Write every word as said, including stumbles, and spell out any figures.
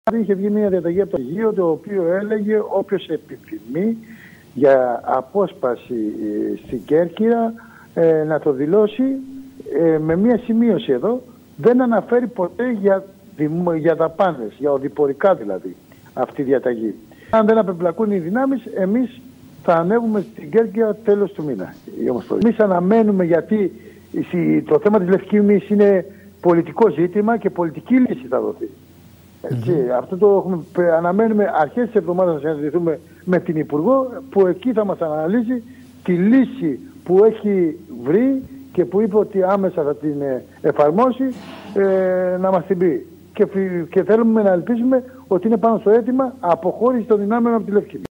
Είχε βγει μια διαταγή από το Υπουργείο, το οποίο έλεγε όποιος επιθυμεί για απόσπαση στην Κέρκυρα ε, να το δηλώσει ε, με μια σημείωση εδώ. Δεν αναφέρει ποτέ για, για δαπάνες, για οδηπορικά δηλαδή αυτή η διαταγή. Αν δεν απεμπλακούν οι δυνάμεις, εμείς θα ανέβουμε στην Κέρκυρα τέλος του μήνα. Εμείς αναμένουμε, γιατί το θέμα της Λευκής Μοίησης είναι πολιτικό ζήτημα και πολιτική λύση θα δοθεί. Έτσι, mm-hmm. Αυτό το έχουμε, αναμένουμε αρχές της εβδομάδας να συναντηθούμε με την Υπουργό, που εκεί θα μας αναλύσει τη λύση που έχει βρει και που είπε ότι άμεσα θα την εφαρμόσει, ε, να μας την πει. Και, και θέλουμε να ελπίζουμε ότι είναι πάνω στο αίτημα αποχώρηση των δυνάμεων από τη Λευκή.